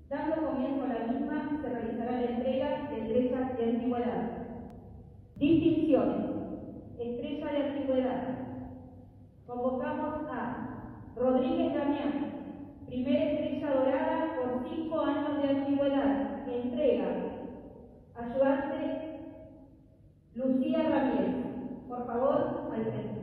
Dando comienzo a la misma, se realizará la entrega de estrellas de antigüedad. Distinciones. Estrella de antigüedad. Convocamos a Rodríguez Damián, primera estrella dorada por 5 años de antigüedad. Entrega. Ayudante Lucía Ramírez. Por favor, al frente.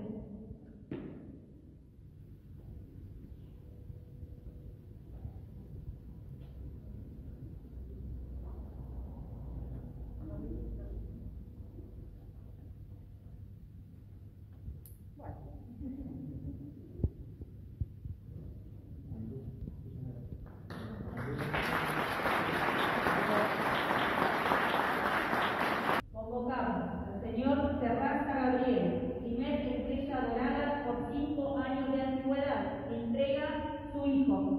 Convocamos al señor Terraza Gabriel, primer estrella dorada por 5 años de antigüedad. Entrega su hijo.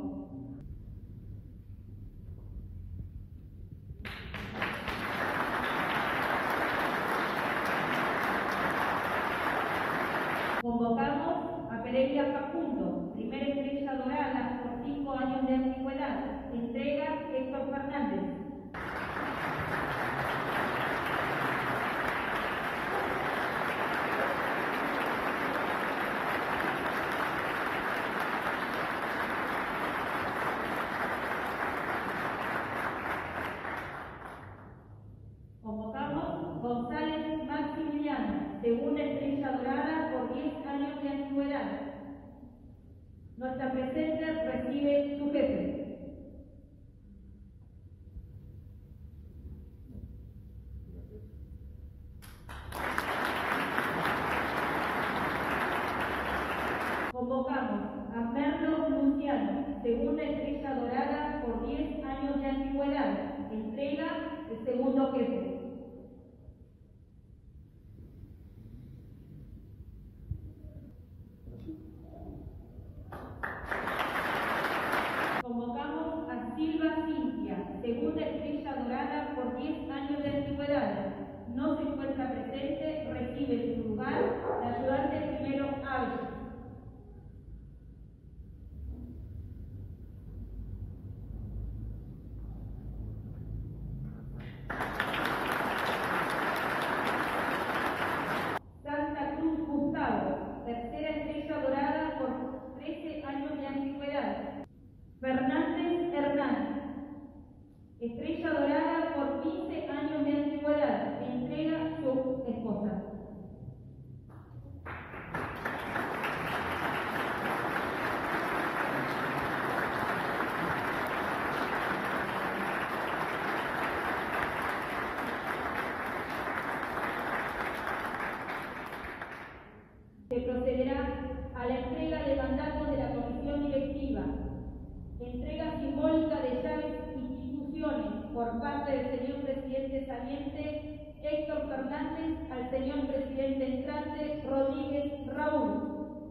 Convocamos a Pereira Facundo, primera estrella dorada por 5 años de antigüedad. Entrega Héctor Fernández. Convocamos González Maximiliano, segunda estrella dorada por 10 años de antigüedad. Nuestra presente recibe su jefe. Convocamos a Merlo Luciano, segunda estrella dorada por 10 años de antigüedad. Entrega el segundo jefe. Convocamos a Silva Cintia, segunda estrella dorada por 10 años de antigüedad. No se encuentra presente, recibe en su lugar la ayudante primero Ávila. Santa Cruz Gustavo, tercera estrella dorada por 13 años de antigüedad. Fernández Hernán, estrella dorada por 15 años de antigüedad. Entrega su esposa. Se procederá a la entrega de mandatos de la comisión directiva. Entrega simbólica de llaves instituciones por parte del señor presidente saliente Héctor Fernández al señor presidente entrante Rodríguez Raúl.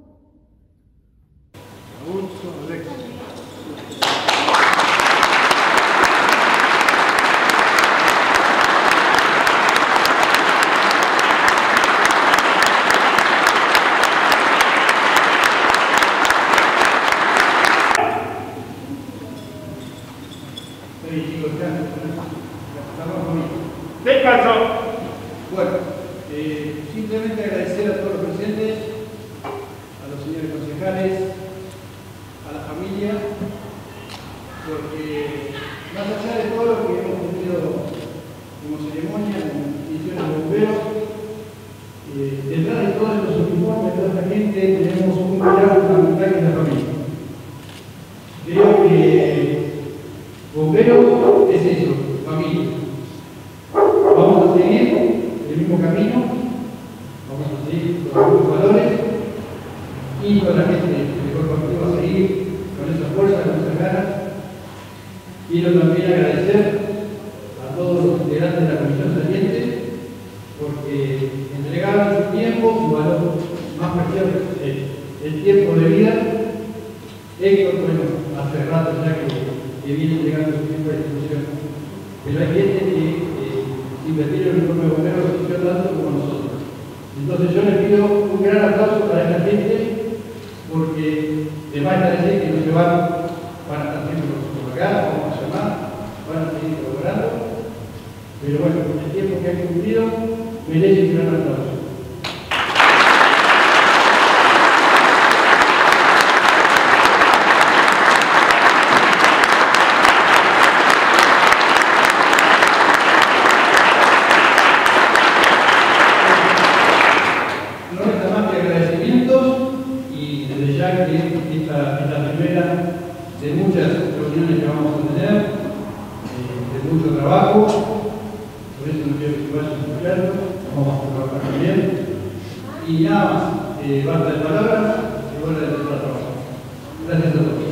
Bueno, simplemente agradecer a todos los presentes, a los señores concejales, a la familia, porque más allá de todo lo que hemos tenido como ceremonia, en misiones de bomberos, detrás de todos los uniformes, de toda esta gente, tenemos un pilar fundamental que es la familia. Creo que bomberos es eso, familia. Vamos a seguir el mismo camino, vamos a seguir con los mismos valores y con la gente mejor partido va a seguir con esa fuerza, con esas ganas. Quiero también agradecer a todos los integrantes de la comisión saliente porque entregaron su tiempo, su valor más preciado, el tiempo de vida. Héctor, bueno, hace rato ya que viene entregando su tiempo a la institución, pero hay gente que invertir en el uniforme de bomberos lo sufrió tanto como nosotros. Entonces yo les pido un gran aplauso para esta gente porque les va a decir que nos llevaron para estar siempre por acá, vamos a llamar, van a seguir colaborando, pero bueno, el tiempo que han cumplido merece un gran aplauso. De muchas reuniones que vamos a tener, de mucho trabajo, por eso no quiero que se vayan escuchando, vamos a trabajar también. Y nada más, basta de palabras, y vuelve a empezar a trabajar. Gracias a todos.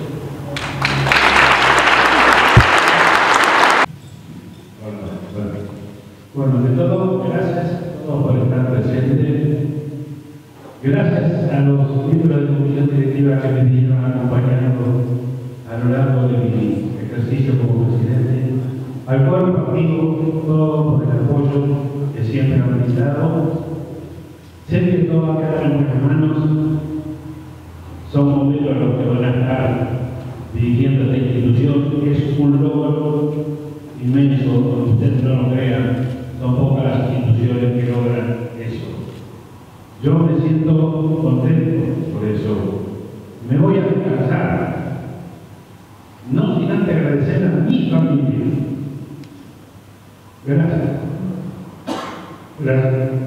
Bueno, de todo, gracias a todos por estar presentes. Gracias a los miembros de la comisión directiva que me vinieron acompañando a lo largo de mi ejercicio como presidente, al cuerpo amigo, todo por el apoyo que siempre han brindado. Sé que todo va a quedar en buenas manos, son momentos los que van a estar dirigiendo esta institución, que es un logro inmenso, aunque ustedes no lo crean, son pocas las instituciones que logran eso. Yo me siento contento por eso. Me voy a descansar. No sin antes agradecer a mi familia. Gracias. Gracias.